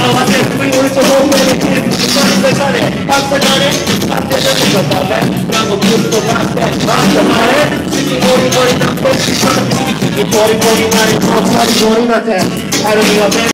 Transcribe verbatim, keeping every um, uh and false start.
trova sempre in questo mondo di tempo si fa inventare passare parte da questo vabbè bravo giusto parte basta male se ti muori fuori da questi fatti e fuori fuori mare non fuori fuori da te arriva bene